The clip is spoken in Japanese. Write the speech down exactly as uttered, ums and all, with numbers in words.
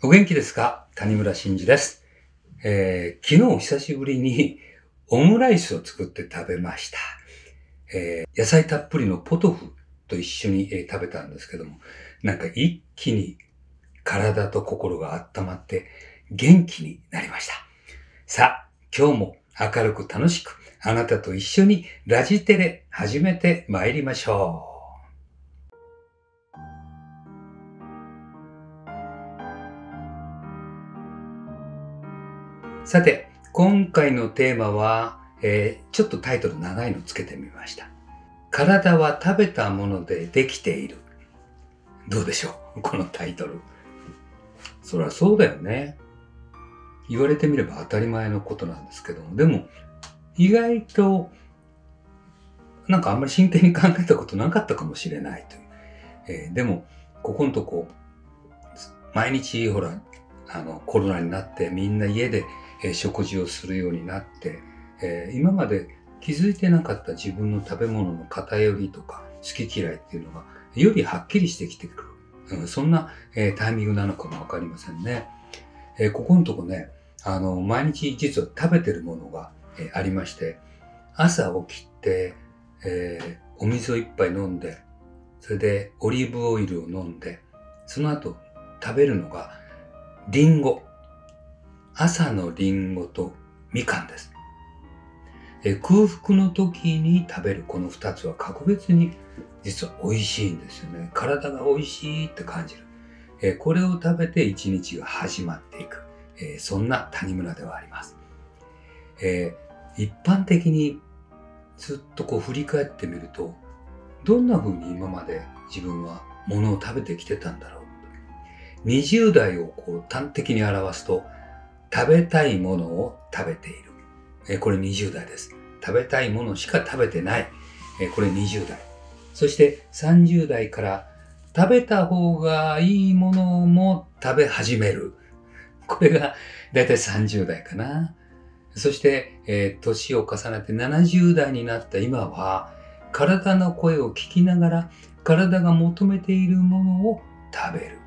お元気ですか？谷村新司です。えー、昨日久しぶりにオムライスを作って食べました。えー、野菜たっぷりのポトフと一緒に、えー、食べたんですけども、なんか一気に体と心が温まって元気になりました。さあ、今日も明るく楽しくあなたと一緒にラジテレ始めて参りましょう。さて、今回のテーマは、えー、ちょっとタイトル長いのつけてみました。体は食べたものでできている。どうでしょう？このタイトル。そりゃそうだよね。言われてみれば当たり前のことなんですけども、でも意外となんかあんまり真剣に考えたことなかったかもしれないという。えー、でも、ここのとこ、毎日ほら、あのコロナになってみんな家でえー、食事をするようになって、えー、今まで気づいてなかった自分の食べ物の偏りとか好き嫌いっていうのがよりはっきりしてきてくる、うん、そんな、えー、タイミングなのかもわかりませんね。えー、ここのとこね、あの毎日実は食べてるものが、えー、ありまして、朝起きて、えー、お水を一杯飲んで、それでオリーブオイルを飲んで、その後食べるのがリンゴ。朝のリンゴとみかんです。え空腹の時に食べるこの二つは格別に実は美味しいんですよね。体が美味しいって感じる。えこれを食べて一日が始まっていく。えそんな谷村ではあります。え一般的にずっとこう振り返ってみると、どんな風に今まで自分は物を食べてきてたんだろう。にじゅう代をこう端的に表すと、食べたいものを食べている。えこれにじゅう代です。食べたいものしか食べてない。えこれにじゅう代。そしてさんじゅう代から食べた方がいいものも食べ始める。これがだいたいさんじゅう代かな。そして、えー、年を重ねてななじゅう代になった今は、体の声を聞きながら体が求めているものを食べる。